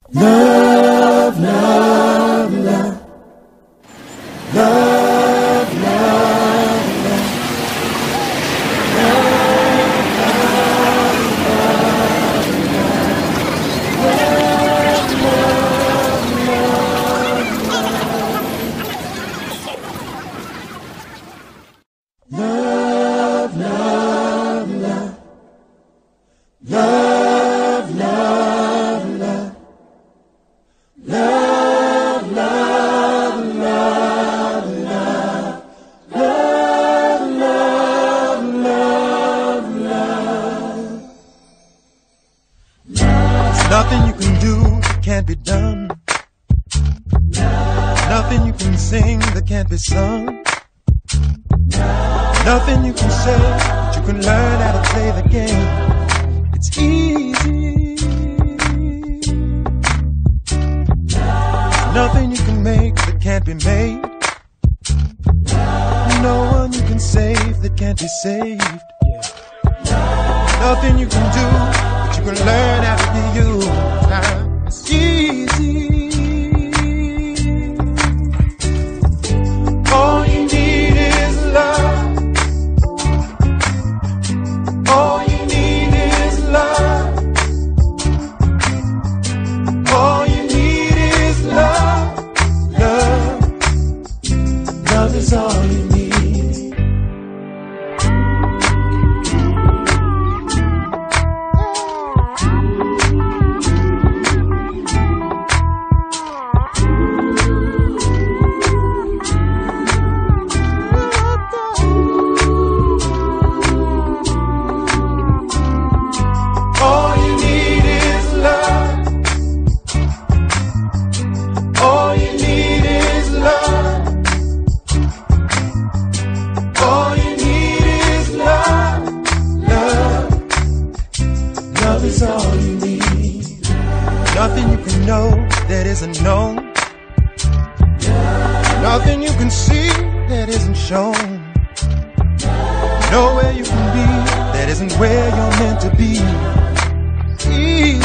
Love, love, love. Love, love, love. Love, love, love. Love, love, love. Love, love, love, love. Love, love, love, love. There's nothing you can do that can't be done. Nothing you can sing that can't be sung. Nothing you can say, but you can learn how to play the game. It's easy. Nothing you can make that can't be made. No one you can save that can't be saved. Nothing you can do, but you can learn how to be you. It's easy. All you need is love. All you need is love. All you need is love. Love. Love is all you need. All you need is love. All you need is love. All you need is love. Love. Love is all you need. Nothing you can know that isn't known. Nothing you can see that isn't shown. Nowhere you can be that isn't where you're meant to be. Easy.